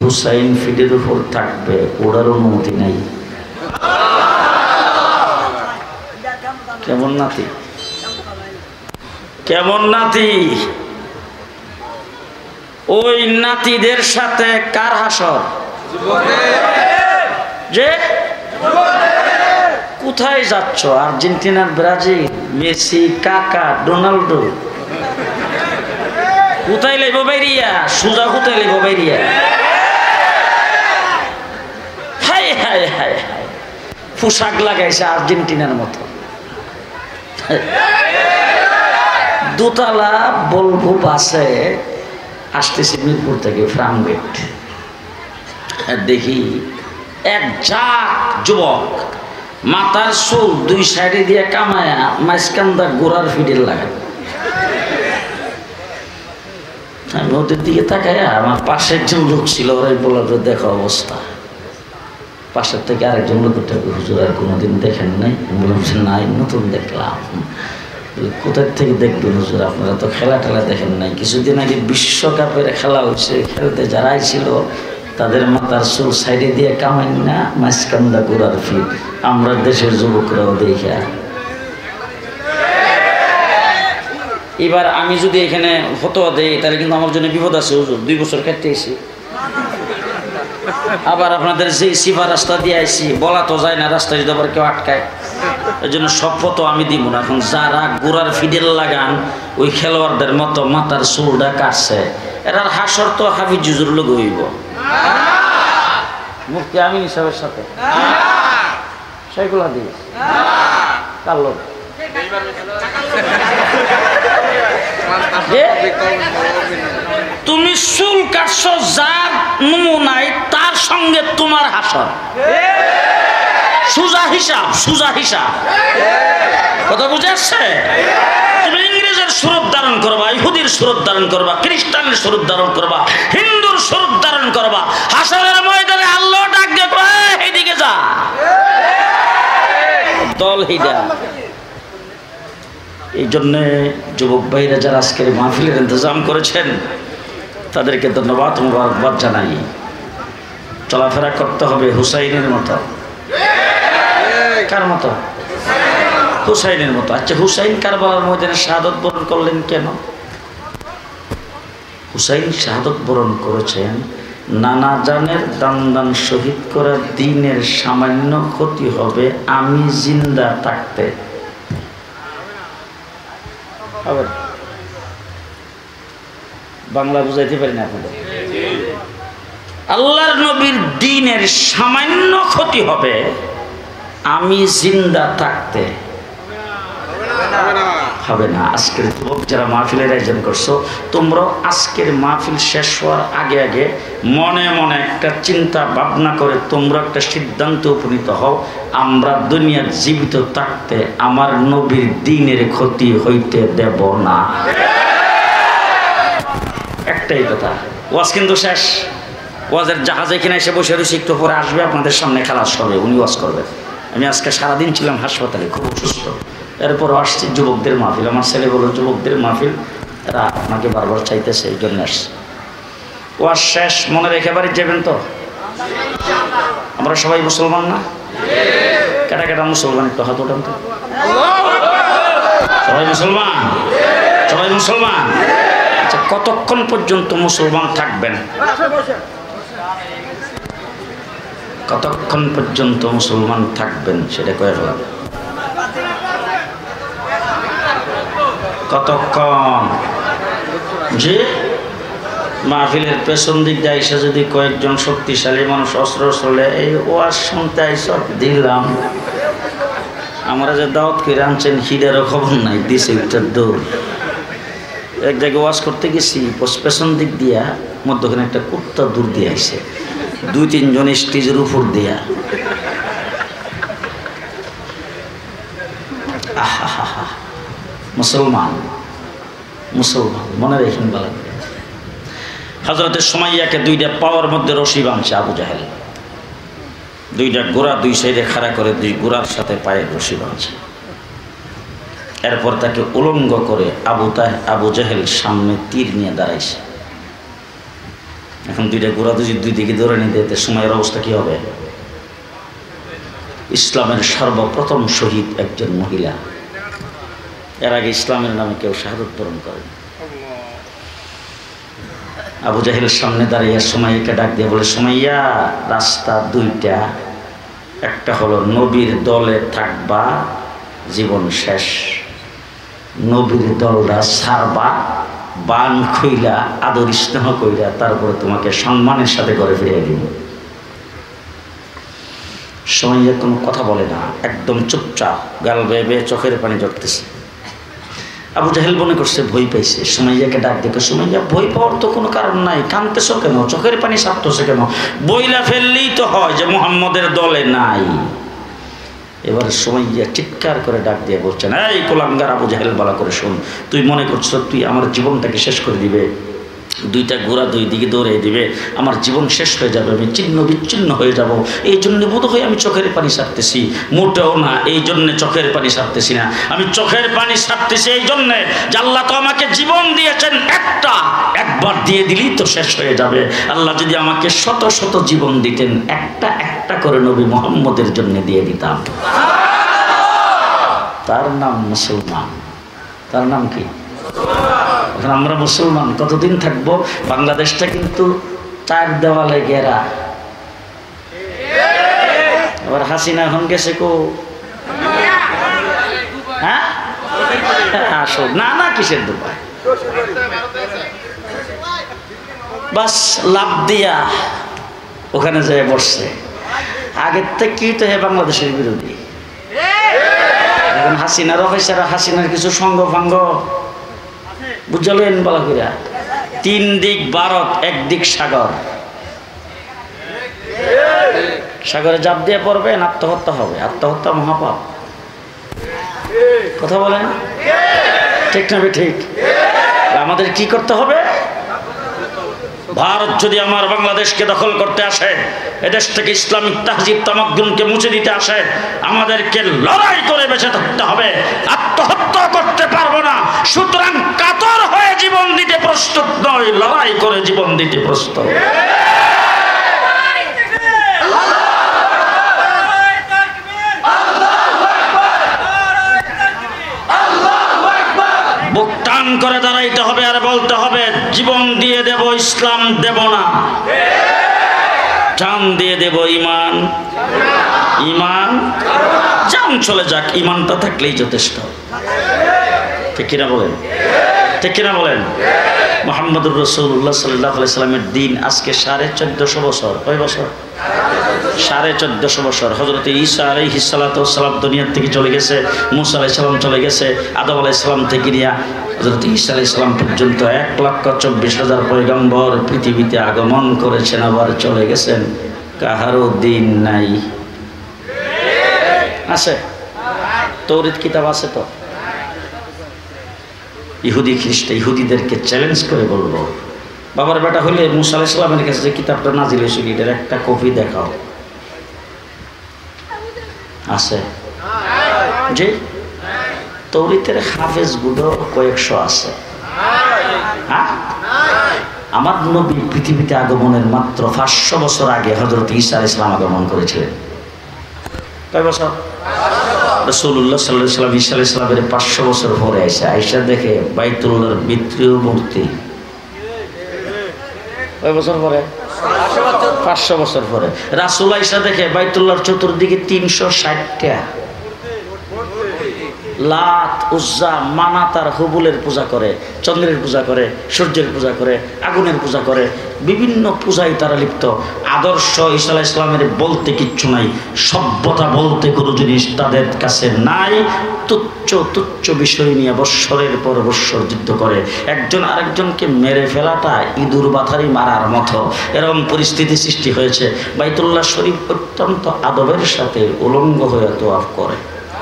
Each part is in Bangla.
হুসাইন ফিটের উপর থাকবে ওড়ার অনুমতি নাই। কেমন নাতি, কেমন নাতি? ওই নাতিদের সাথে কার হাসর? যে কোথায় যাচ্ছ? আর্জেন্টিনার, ব্রাজিল, মেসি, কাকা, রোনাল্ডো কোথায় লেব বাইরিয়া? সুজা কোথায় লেব বাইরিয়া? হাই হাই হাই হাই, পোশাক লাগাইছে আর্জেন্টিনার মতো। দোতলা বলবো বাসে আসতেছি মিরপুর থেকে ফ্রামগেট, দেখি এক ঝাঁক যুবক মাথার চুল দুই সাইডে দিয়ে কামায়া মাঝখানটা গোড়ার ফিডেল লাগায়। আমি ওদের দিকে তাকায়, আমার পাশে একজন লোক ছিল, ওরাই বলার দেখো অবস্থা। পাশের থেকে আরেকজন লোক হুজুর আর কোনোদিন দেখেন নাই? বললাম নাই, নতুন দেখলাম। কোথার থেকে দেখবেন হুজুর, আপনারা তো খেলা টেলা দেখেন নাই। কিছুদিন আগে বিশ্বকাপের খেলা হচ্ছে, খেলতে যারাই ছিল তাদের মাথার চুল সাইডে দিয়ে কামাই না মাঝখানটা গোড়ার ফিট। আমরা দেশের যুবকরাও দেখা। এবার আমি যদি এখানে ফতোয়া দেই তাহলে কিন্তু আমার জন্য বিপদ আছে হুজুর। 2 বছর কাটতে এসেছি, আবার আপনাদের যে সিফা রাস্তা দিয়ে আইসি, বলা তো যায় না রাস্তায় যদি আবার কেউ আটকায়। এই জন্য সব ফটো আমি দিব না। এখন যারা গোড়ার ফিডেল লাগান ওই খেলোয়াড়দের মতো মাথার চুলটা কাটছে, এরা হাসর তো হাফিজ হুজুর লোক হইব, মুফতি আমিন সাহেবের সাথে সেইগুলা দিস কার লোক? তুমি চুল কাটছো যার নমুনাই, তার সঙ্গে তোমার হাসর। সুজা হিসাব, সুজা হিসাব। কথা বুঝে আসছে? তুমি ইংরেজের স্বরূপ ধারণ করবা, ইহুদির স্বরূপ ধারণ করবা, খ্রিস্টানের স্বরূপ ধারণ করবা, হিন্দুর স্বরূপ ধারণ করবা, হাসরের ময়দানে আল্লাহ ডাক দেবে এইদিকে যা, দল হিডা। এই জন্যে যুবক ভাইরা যারা আজকের মাহফিলের ইন্তজাম করেছেন তাদেরকে ধন্যবাদ মুবারকবাদ জানাই। চলাফেরা করতে হবে হুসাইনের মতো। কার মতো? হুসাইনের মতো। আচ্ছা, হুসাইন কারবালার ময়দানে শাহাদত বরণ করলেন কেন? হুসাইন শাহাদত বরণ করেছেন নানা জানের দান দান শহীদ করা দিনের সামান্য ক্ষতি হবে আমি জিন্দা থাকতে। বাংলা বুঝাইতে পারি না আপনাদের? আল্লাহর নবীর দ্বীনের সামান্য ক্ষতি হবে আমি জিন্দা থাকতে। হবে না। আজকের যুবক যারা মাহফিলের আয়োজন করছো, তোমরা আজকের মাহফিল শেষ হওয়ার আগে আগে মনে মনে একটা চিন্তা ভাবনা করে তোমরা একটা সিদ্ধান্ত উপনীত হও, আমরা দুনিয়ার জীবিত থাকতে আমার নবীর দ্বীনের ক্ষতি হইতে দেব না। একটাই কথা। ওয়াজ কিন্তু শেষ। ওয়াজের জাহাজে কিনা এসে বসে রয়েছে, একটু পরে আসবে আপনাদের সামনে খালাস হবে, উনি ওয়াজ করবেন। আমি আজকে সারাদিন ছিলাম হাসপাতালে, খুব অসুস্থ। এরপর আসছি যুবকদের মাহফিল। আমার ছেলে বলো যুবকদের মাহফিল, এরা আপনাকে বারবার চাইতেছে, এই জন্য আসছে। ওয়াজ শেষ, মনে রেখে বাড়ি যাবেন তো? আমরা সবাই মুসলমান না? কেটা কেটা মুসলমান? একটু হাত ওঠান তো। সবাই মুসলমান? সবাই মুসলমান? আচ্ছা, কতক্ষণ পর্যন্ত মুসলমান থাকবেন? কতক্ষণ পর্যন্ত মুসলমান থাকবেন সেটা কয়ে ফেলাম। কতক্ষণ? যে মাহফিলের পেছন দিক দিয়ে এসে যদি কয়েকজন শক্তিশালী মানুষ অস্ত্র চলে এই ওয়াজ শুনতে সব দিলাম, আমরা যে দাওয়াত করে আনছেন হিডারও খবর নাই, দিছে ওইটার দৌড়। এক জায়গায় ওয়াজ করতে গেছি, পেছন দিক দিয়া মধ্যখানে একটা কুত্তা দূর দিয়ে আসে, 2-3 জন স্টেজের উপর দিয়া। আহা, মুসলমান মুসলমান মনে রেখেন বলেন। হযরতে সুমাইয়াকে 2টা পাওয়ার মধ্যে রশি বাঁধছে আবু জাহেল, 2টা গোড়া 2 সাইডে খাড়া করে 2 গোড়ার সাথে পায়ে রশি বাঁধছে। এরপর তাকে উলঙ্গ করে আবু জাহেল সামনে তীর নিয়ে দাঁড়াইছে। এখন দুইটা ঘোড়া দুই দিকে ধরে নিতে সময়ের অবস্থা কি হবে? ইসলামের সর্বপ্রথম শহীদ একজন মহিলা। এর আগে ইসলামের নামে কেউ শাহাদত বরণ করেন। আবু জাহেলের সামনে দাঁড়িয়ে সুমাইয়াকে ডাক দিয়ে বলে, সুমাইয়া, রাস্তা দুইটা, একটা হলো নবীর দলে থাকবা, জীবন শেষ। নবীর দলরা ছাড়বা, বান খইলা, আদর স্নেহ কইরা, তারপরে তোমাকে সম্মানের সাথে ঘরে ফিরিয়ে দিব। সুমাইয়া কোনো কথা বলে না, একদম চুপচাপ, গাল বেয়ে বেয়ে চোখের পানি ঝরতেছে। আবু জাহেল মনে করছে ভয় পাইছে। সুমাইয়াকে ডাক দেখে, সুমাইয়া, ভয় পাওয়ার তো কোনো কারণ নাই, কাঁদতেছো কেন, চোখের পানি সারতেছে কেন? বইলা ফেললেই তো হয় যে মুহাম্মদের দলে নাই। এবার সুমাইয়া চিৎকার করে ডাক দিয়ে বলছেন, এই কুলাঙ্গার আবু জাহেল, বালা করে শোন, তুই মনে করছো তুই আমার জীবনটাকে শেষ করে দিবে, দুইটা ঘোড়া দুই দিকে দৌড়ে দিবে, আমার জীবন শেষ হয়ে যাবে, আমি ছিন্ন বিচ্ছিন্ন হয়ে যাব, এই জন্য বোধ হয় আমি চোখের পানি ছাড়তেছি। মোটেও না, এই জন্যে চোখের পানি ছাড়তেছি না, আমি চোখের পানি ছাড়তেছি এই জন্যে যে আল্লাহ তো আমাকে জীবন দিয়েছেন একটা, একবার দিয়ে দিলেই তো শেষ হয়ে যাবে। আল্লাহ যদি আমাকে শত শত জীবন দিতেন, একটা একটা করে নবী মুহাম্মদের জন্য দিয়ে দিতাম। তার নাম মুসলমান। তার নাম কি? এখন আমরা মুসলমান কতদিন থাকবো? বাংলাদেশটা কিন্তু চার দেওয়ালে ঘেরা। আবার হাসিনা এখন গেছে কো? হ্যাঁ, আসো না না, কিসের দুবাই? বাস লাভ দিয়া ওখানে যেয়ে বসছে। আগের থেকে কি তো হে বাংলাদেশের বিরোধী। এখন হাসিনার অফিসার, হাসিনার কিছু সঙ্গ ভাঙ্গ বুঝলেন বলা কইরা, তিন দিক ভারত, একদিক সাগর, সাগরে জাপ দিয়ে পড়বেন, আত্মহত্যা হবে, আত্মহত্যা মহাপাপ। কথা বলেন ঠিক না? ঠিক। আমাদের কি করতে হবে? ভারত যদি আমার বাংলাদেশকে দখল করতে আসে, এদেশ থেকে ইসলামিক তাহজিব তামাদ্দুনকে মুছে দিতে আসে, আমাদেরকে লড়াই করে বেঁচে থাকতে হবে, আত্মহত্যা করতে পারবো না। সুতরাং কাতর হয়ে জীবন দিতে প্রস্তুত নয়, লড়াই করে জীবন দিতে প্রস্তুত। বুক টান করে দাঁড়াইতে হবে আর বলতে হবে, জীবন দিয়ে দেব, ইসলাম দেব না, জান দিয়ে দেব ইমান। ইমান জান চলে যাক, ইমানটা থাকলেই যথেষ্ট। ঠিক কিনা বলেন? ঠিক কিনা বলেন? মুহাম্মদুর রাসূলুল্লাহ সাল্লাল্লাহু আলাইহি সাল্লামের দিন আজকে 1450 বছর। কয় বছর? 1450 বছর। হযরত ঈসা আলাইহিস সালাতু ওয়াস সালাম দুনিয়ার থেকে চলে গেছে, মুসা আলাইহিস সালাম চলে গেছে, আদম আলাইহিস সালাম থেকে নিয়ে হযরত ঈসা আলাইহিস সালাম পর্যন্ত 1,24,000 পয়গম্বর পৃথিবীতে আগমন করেছেন, আবার চলে গেছেন। কাহারও দিন নাই। আছে? তৌরাত কিতাব আছে তো? ইহুদি খ্রিস্ট, ইহুদিদেরকে চ্যালেঞ্জ করে বলবো, বাবার বেটা হলে মুসা আলাইহিস সালামের কাছে যে কিতাবটা নাজিল হয়েছিল, এটার একটা কপি দেখাও। আছে? জি। তৌরাতের হাফেজ গুলো কয়েকশো আছে। হ্যাঁ, আমার নবী পৃথিবীতে আগমনের মাত্র 500 বছর আগে হযরত ঈসা আলাইহিস সালাম আগমন করেছিলেন। কয় বছর? রাসূলুল্লাহ সাল্লাল্লাহু আলাইহি ওয়াসাল্লাম ঈসা আলাইহিস সালামের 500 বছর পরে আয়েশা দেখে বাইতুল্লাহর ভিতরীয় মূর্তি। কয় বছর পরে? 500 বছর পরে। রাসূল আয়েশা দেখে বাইতুল্লাহর চতুর্দিকে 360টা লাত, উজ্জা, মানাত আর হুবুলের পূজা করে, চন্দ্রের পূজা করে, সূর্যের পূজা করে, আগুনের পূজা করে, বিভিন্ন পূজায় তারা লিপ্ত। আদর্শ ঈসা আলাইহিস সালামের বলতে কিচ্ছু নাই, সভ্যতা বলতে কোনো জিনিস তাদের কাছে নাই। তুচ্ছ তুচ্ছ বিষয় নিয়ে বৎসরের পর বৎসর যুদ্ধ করে, একজন আরেকজনকে মেরে ফেলাটা ইঁদুর বাথারি মারার মতো, এরকম পরিস্থিতি সৃষ্টি হয়েছে। বাইতুল্লাহ শরীফ অত্যন্ত আদবের সাথে উলঙ্গ হয়ে তোয়াফ করে।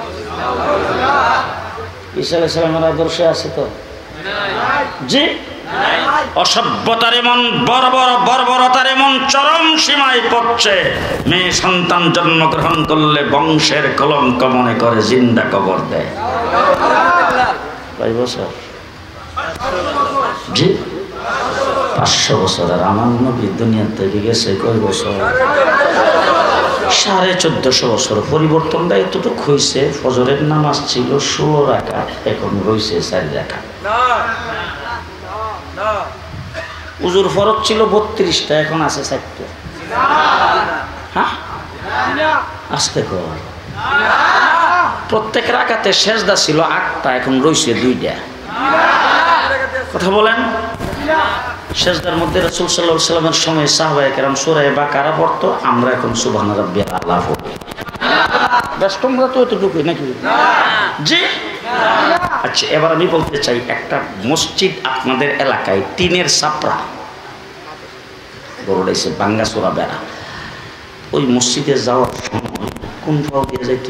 ঈসা আলাইহিস সালামের আদর্শে আছে তো? জি। অসভ্যতার এমন বর্বরতার এমন চরম সীমায় পড়ছে, মেয়ে সন্তান জন্মগ্রহণ করলে বংশের কলঙ্ক মনে করে জিন্দা কবর দেয়। কয় বছর? জি। 500 বছর। আর আমার নবী দুনিয়া থেকে গেছে কয় বছর? 1450 বছর। পরিবর্তনটা এতটুকু হয়েছে, ফজরের নামাজ ছিল 16 রাকাত, এখন রয়েছে 4 রাকাত। উজুর ফরজ ছিল 32টা, এখন আছে 4টা। হ্যাঁ, আসতে কর। প্রত্যেক রাকাতে সেজদা ছিল 8টা, এখন রয়েছে 2টা। কথা বলেন। সেজদার মধ্যে রাসূল সাল্লাল্লাহু আলাইহি ওয়াসাল্লামের সময় সাহাবায়ে কেরাম সূরা বাকারা পড়তো, আমরা এখন সুবহান রাব্বিয়াল আলা পড়ি। বেশ, তোমরা তো এতটুকুই নাকি? জি। আচ্ছা, এবার আমি বলতে চাই, একটা মসজিদ আপনাদের এলাকায় টিনের ছাপরা বড়াইছে, বাঙ্গা চোরা বেড়া, ওই মসজিদে যাওয়ার সময় কোন ফাও দিয়ে যাইতি?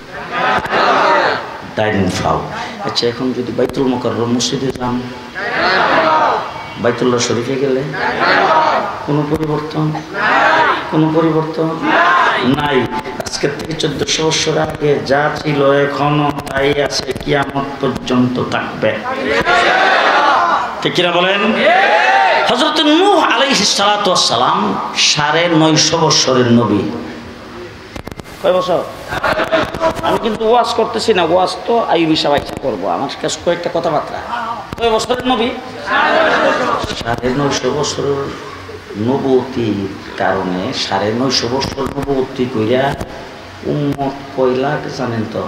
ডাইনিং ফাও। আচ্ছা, এখন যদি বাইতুল মুকাররম মসজিদে যান, বাইতুল্লাহ শরীফে গেলে কোনো পরিবর্তন? কোনো পরিবর্তন নাই। আজকের থেকে 1400 বছর আগে যা ছিল এখনো তাই আছে, কিয়ামত পর্যন্ত থাকবে। ঠিক কিনা বলেন? হযরত নূহ আলাইহিস সালাতু ওয়াস সালাম 950 বছরের নবী। কয় বছর? আমি কিন্তু ওয়াজ করতেছি না, ওয়াজ তো আইয়ুবী সাহেব করবো। আমার কাছে কয়েকটা কথাবার্তা। কয় বছরের নবী? 950 বছরের নবুয়তির কারণে 950 বছর নবুয়তি কইরা উম্মত কয় লাখ জানেন তো?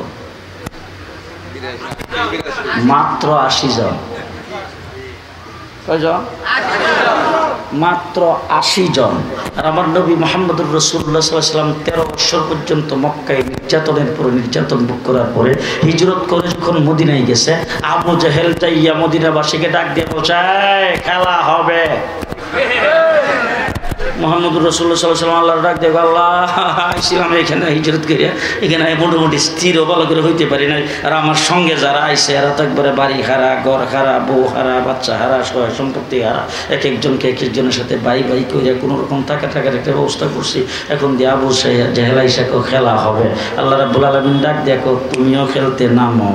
মাত্র 80 জন। কয়জন? মাত্র 80 জন। আর আমার নবী মুহাম্মদুর রাসূলুল্লাহ সাল্লাল্লাহু আলাইহি ওয়াসাল্লাম 13 বছর পর্যন্ত মক্কায় নির্যাতনের পরে নির্যাতন ভোগ করার পরে হিজরত করে যখন মদিনায় গেছে, আবু জাহেল যাইয়া মদিনাবাসীকে ডাক দিয়ে বলছে, খেলা হবে। মুহাম্মদুর রাসূলুল্লাহ সাল্লাল্লাহু আলাইহি ওয়াসাল্লাম আল্লাহর ডাক দিয়ে, আল্লাহ আইছিলাম এখানে হিজরত করিয়া, এখানে মোটামুটি স্থির ভালো করে হইতে পারি নাই। আর আমার সঙ্গে যারা আইছে এরা তো একবারে বাড়ি হারা, ঘর হারা, বউ হারা, বাচ্চা হারা, সহায় সম্পত্তি হারা। এক একজনের সাথে বাই করিয়া কোনো রকম টাকার একটা ব্যবস্থা করছি। এখন দিয়ে আবু জাহেল আইসাকেও খেলা হবে। আল্লাহ রাব্বুল আলামিন ডাক দেখো, তুমিও খেলতে নামো।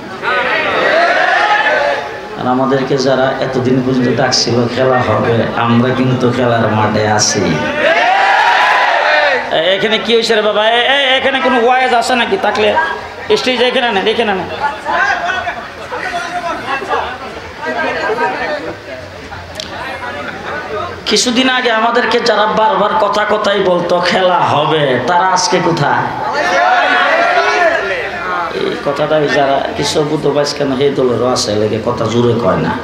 আর আমাদেরকে যারা এতদিন পর্যন্ত ডাকছিল খেলা হবে, আমরা কিন্তু খেলার মাঠে আছি। এখানে কি হয়েছে রে বাবা? এখানে কোনো ওয়াইজ আছে নাকি? থাকলে স্টেজ এখানে না, এখানে না। কিছুদিন আগে আমাদেরকে যারা বারবার কথাই বলতো খেলা হবে, তারা আজকে কোথায়? এই কথাটা যারা কিছু বুধ বাইস কেন সেই দলেরও আছে, লেগে কথা জোরে কয় না।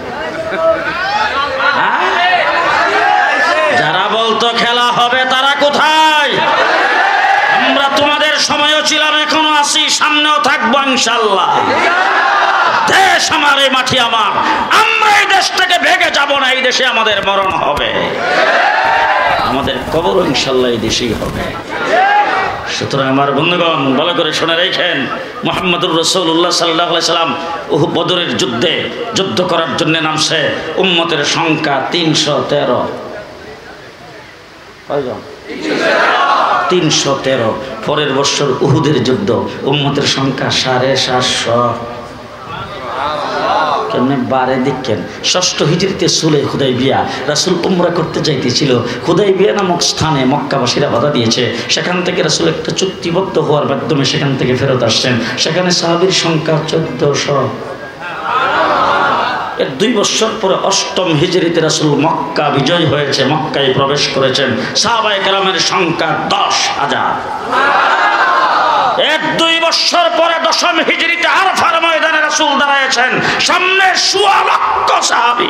যারা বলতো খেলা হবে তারা কোথায়? আমরা তোমাদের সময়ও ছিলাম, এখনো আছি, সামনেও থাকবো ইনশাআল্লাহ। দেশ আমার, এই মাটি আমার, আমরা এই দেশ থেকে ভেগে যাব না। এই দেশে আমাদের মরণ হবে, আমাদের কবর ইনশাআল্লাহ এই দেশেই হবে। সুতরাং আমার বন্ধুগণ, ভালো করে শুনে রেখেন, মুহাম্মদুর রাসূলুল্লাহ সাল্লাল্লাহু আলাইহি সাল্লাম বদরের যুদ্ধে যুদ্ধ করার জন্য নামছে। উম্মতের সংখ্যা 313। কয়জন? 313। পরের বছর উহুদের যুদ্ধ, উম্মতের সংখ্যা 750। কেমনে বারে দেখেন। 6ষ্ঠ হিজরিতে সুলহ হুদাইবিয়া, রাসূল উমরা করতে যাইতেছিল। হুদাইবিয়া নামক স্থানে মক্কাবাসীরা বাধা দিয়েছে। সেখান থেকে রাসূল একটা চুক্তিবদ্ধ হওয়ার মাধ্যমে সেখান থেকে ফেরত আসছেন। সেখানে সাহাবীর সংখ্যা 1400। এর 2 বছর পরে 8ম হিজরিতে রাসূল মক্কা বিজয় হয়েছে, মক্কায় প্রবেশ করেছেন। সাহাবায়ে কেরামের সংখ্যা 10,000। এর 2 বছর পরে 10ম হিজরিতে আরাফার ময়দানে রাসূল দাঁড়ায়েছেন, সামনে 1.25 লক্ষ সাহাবী।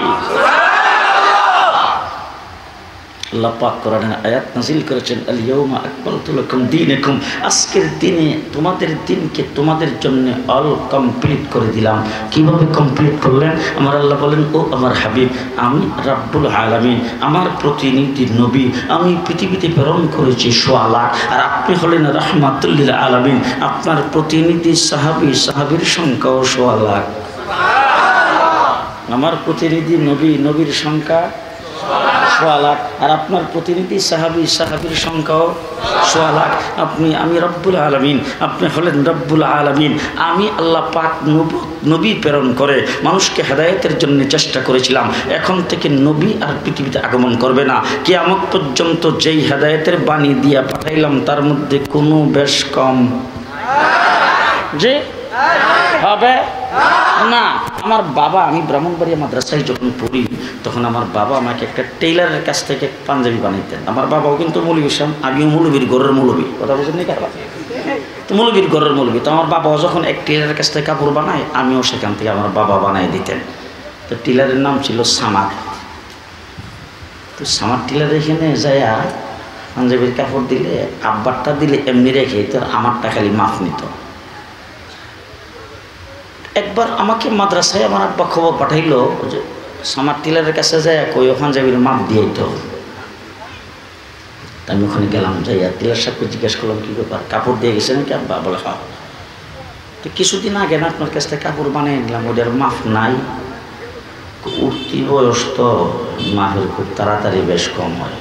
আল্লাহ পাক কোরআনে আয়াত নাযিল করেছেন, আল ইয়াউমা আকমালতু লাকুম দীনাকুম, আজকের দিনে তোমাদের দিনকে তোমাদের জন্য অল কমপ্লিট করে দিলাম। কিভাবে কমপ্লিট করলেন? আমার আল্লাহ বলেন, ও আমার হাবিব, আমি রাব্বুল আলামিন, আমার প্রতিনিধি নবী আমি পৃথিবীতে প্রেরণ করেছি 1.25 লাখ, আর আপনি হলেন রাহমাতুল লিল আলামিন, আপনার প্রতিনিধি সাহাবীর সংখ্যাও 1.25 লাখ। আমার প্রতিনিধি নবীর সংখ্যা সোয়া লাখ, আর আপনার প্রতিনিধি সাহাবীর সংখ্যাও সোয়া লাখ। আমি রব্বুল আলামিন, আপনি হলেন রব্বুল আলামিন। আমি আল্লাহ পাক নবী প্রেরণ করে মানুষকে হেদায়েতের জন্য চেষ্টা করেছিলাম। এখন থেকে নবী আর পৃথিবীতে আগমন করবে না। কিয়ামত পর্যন্ত যেই হেদায়েতের বাণী দিয়া পাঠাইলাম তার মধ্যে কোনো বেশ কম যে হবে না। আমার বাবা, আমি ব্রাহ্মণবাড়িয়া মাদ্রাসায় যখন পড়ি তখন আমার বাবা আমাকে একটা টেইলারের কাছ থেকে পাঞ্জাবি বানাইতেন। আমার বাবাও কিন্তু মৌলবী ইসলাম, আমিও মৌলবীর ঘরের মৌলবী, কথা বলছেন নি কারবার, তো মৌলবীর ঘরের মৌলবী। তো আমার বাবাও যখন এক টেইলারের কাছ থেকে কাপড় বানায় আমিও সেখান থেকে আমার বাবা বানাই দিতেন। তো টেইলারের নাম ছিল সামার। তো সামার টেইলার এখানে যাইয়া পাঞ্জাবির কাপড় দিলে আব্বারটা দিলে এমনি রেখে তো আমারটা খালি মাফ নিত। একবার আমাকে মাদ্রাসায় আমার আব্বা খবর পাঠাইলো যে সামার টেলারের কাছে যায় কই পাঞ্জাবির মাপ দিয়ে তো। আমি ওখানে গেলাম, যাইয়া টেলার সাহেবকে জিজ্ঞেস করলাম কী ব্যাপার, কাপড় দিয়ে গেছে নাকি আব্বা? বলে হ্যাঁ। তো কিছুদিন আগে না আপনার কাছ থেকে কাপড় বানিয়ে নিলাম, ওটার মাপ নাই। উঠতি বয়স তো মাপের খুব তাড়াতাড়ি বেশ কম হয়।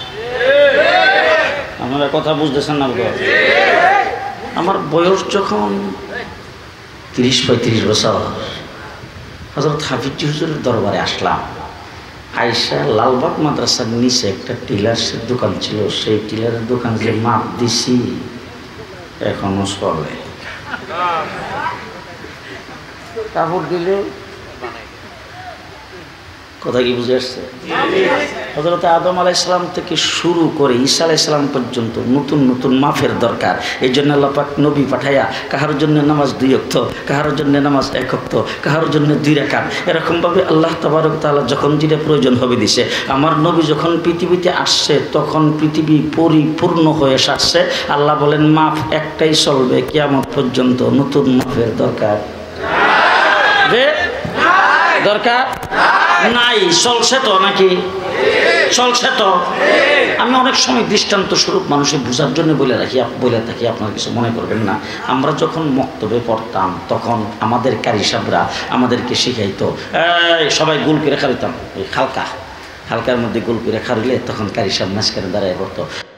আপনারা কথা বুঝতেছেন না? আমার বয়স যখন 30-35 বছর হযরত হাফিজ হুজুরের দরবারে আসলাম। আয়েশা লালবাগ মাদ্রাসার নিচে একটা টেলার্সের দোকান ছিল, সেই টেলারের দোকানে যে মাপ দিছি এখনো চলে। কাপড় দিলে কথা কি বুঝে আসছে? হযরত আদম আলাইহিস সালাম থেকে শুরু করে ঈসা আলাইহিস সালাম পর্যন্ত নতুন নতুন মাফের দরকার। এই জন্য আল্লাহ পাক নবী পাঠাইয়া কাহার জন্য নামাজ 2 ওয়াক্ত, কাহার জন্য নামাজ 1 ওয়াক্ত, কাহার জন্য 2 রাকাত, এরকমভাবে আল্লাহ তাবারক তাআলা যখন যেটা প্রয়োজন হবে দিছে। আমার নবী যখন পৃথিবীতে আসছে তখন পৃথিবী পরিপূর্ণ হয়ে আসছে। আল্লাহ বলেন মাফ একটাই চলবে কিয়ামত পর্যন্ত, নতুন মাফের দরকার দরকার নাই। চলছে তো নাকি? চলছে তো। আমি অনেক সময় দৃষ্টান্ত স্বরূপ মানুষের বোঝার জন্য বলে থাকি, আপনারা কিছু মনে করবেন না। আমরা যখন মক্তবে পড়তাম তখন আমাদের কারি সাহেবরা আমাদেরকে শিখাইতো, সবাই গোল করে খাইতাম, ওই হালকার মধ্যে গোল করে খাইলে তখন কারি সাহেব মাঝখানে দাঁড়ায় পড়তো।